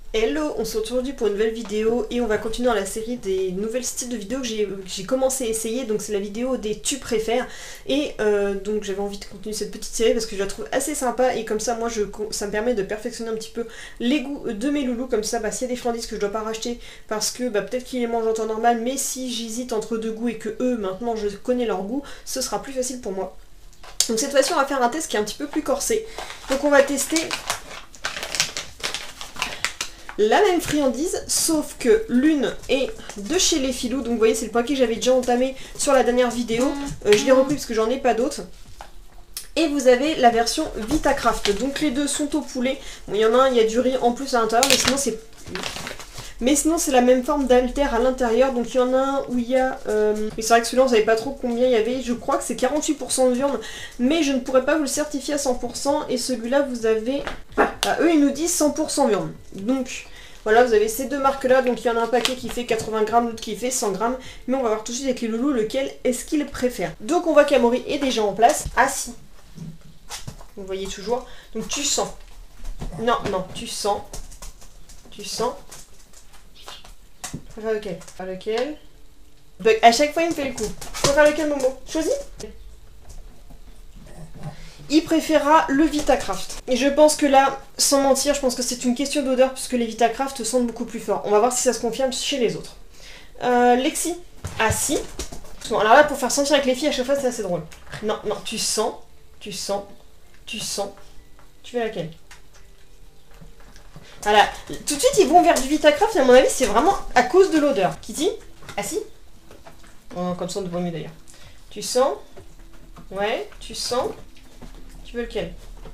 Hello, on se retrouve aujourd'hui pour une nouvelle vidéo et on va continuer dans la série des nouvelles styles de vidéos que j'ai commencé à essayer. Donc c'est la vidéo des tu préfères et donc j'avais envie de continuer cette petite série parce que je la trouve assez sympa et comme ça moi ça me permet de perfectionner un petit peu les goûts de mes loulous. Comme ça s'il y a des friandises que je dois pas racheter parce que peut-être qu'ils les mangent en temps normal, mais si j'hésite entre deux goûts et que eux maintenant je connais leur goût, ce sera plus facile pour moi. Donc cette fois-ci on va faire un test qui est un petit peu plus corsé. Donc on va tester la même friandise, sauf que l'une est de chez les Filous. Donc vous voyez, c'est le paquet que j'avais déjà entamé sur la dernière vidéo. Je l'ai repris parce que j'en ai pas d'autres. Et vous avez la version Vitacraft. Donc les deux sont au poulet. Bon, il y en a un, il y a du riz en plus à l'intérieur, mais sinon c'est la même forme d'alter à l'intérieur. Donc il y en a un où il y a... Mais c'est vrai que celui-là on savait pas trop combien il y avait. Je crois que c'est 48% de viande, mais je ne pourrais pas vous le certifier à 100%. Et celui-là vous avez... eux ils nous disent 100% viande. Donc voilà, vous avez ces deux marques là. Donc il y en a un paquet qui fait 80 grammes, l'autre qui fait 100 grammes. Mais on va voir tout de suite avec les loulous lequel est-ce qu'ils préfèrent. Donc on voit qu'Amaury est déjà en place, assis. Vous voyez toujours. Donc tu sens. Non, tu sens. Tu sens. Tu préfères lequel? Lequel? Donc, à chaque fois il me fait le coup. Tu préfères lequel, Momo? Choisis. Il préférera le Vitacraft. Et je pense que là, sans mentir, je pense que c'est une question d'odeur puisque les Vitacraft sentent beaucoup plus fort. On va voir si ça se confirme chez les autres. Lexi. Ah si. Bon, alors là, pour faire sentir avec les filles à chaque fois, c'est assez drôle. Non, tu sens. Tu sens. Tu sens. Tu veux laquelle? Voilà. Tout de suite, ils vont vers du Vitacraft et à mon avis, c'est vraiment à cause de l'odeur. Kitty? Ah si. Oh, comme ça, on devrait mieux d'ailleurs. Tu sens. Ouais, tu sens. Tu veux lequel?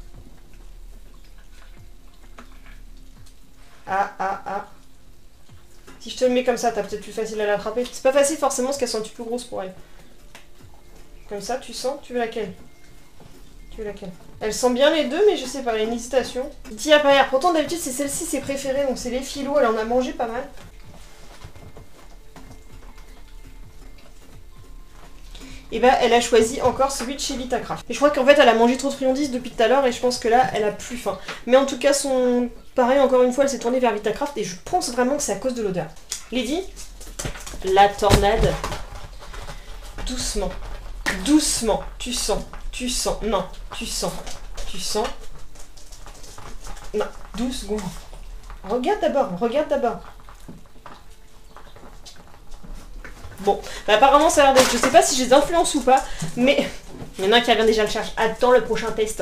Ah. Si je te le mets comme ça, t'as peut-être plus facile à l'attraper. C'est pas facile forcément parce qu'elles sont un petit peu grosses pour elle. Comme ça, tu sens. Tu veux laquelle? Tu veux laquelle? Elle sent bien les deux, mais je sais pas, il y a une hésitation. Kitty a pas l'air. Pourtant, d'habitude, c'est celle-ci ses préférées, donc c'est les Filous. Elle en a mangé pas mal. Et bah elle a choisi encore celui de chez Vitacraft. Et je crois qu'en fait elle a mangé trop de friandises depuis tout à l'heure et je pense que là elle a plus faim. Mais en tout cas pareil, encore une fois elle s'est tournée vers Vitacraft et je pense vraiment que c'est à cause de l'odeur. Lady, la tornade. Doucement. Doucement. Tu sens. Non. Tu sens. Non. 12 secondes. Regarde d'abord. Bon, apparemment ça a l'air d'être, je sais pas si je les influence ou pas, mais il y en a un qui revient déjà le chercher. Attends le prochain test.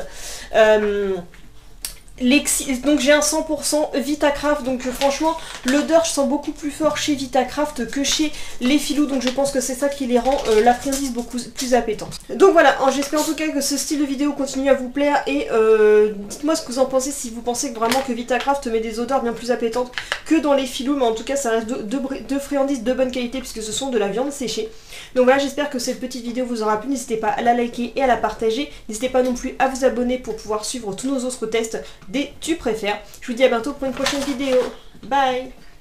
Donc j'ai un 100% Vitacraft, donc franchement l'odeur je sens beaucoup plus fort chez Vitacraft que chez les Filous, donc je pense que c'est ça qui les rend la friandise beaucoup plus appétante. Donc voilà, j'espère en tout cas que ce style de vidéo continue à vous plaire et dites-moi ce que vous en pensez, si vous pensez que vraiment que Vitacraft met des odeurs bien plus appétantes que dans les Filous, mais en tout cas ça reste deux friandises de bonne qualité puisque ce sont de la viande séchée. Donc voilà, j'espère que cette petite vidéo vous aura plu, n'hésitez pas à la liker et à la partager, n'hésitez pas non plus à vous abonner pour pouvoir suivre tous nos autres tests des tu préfères. Je vous dis à bientôt pour une prochaine vidéo. Bye!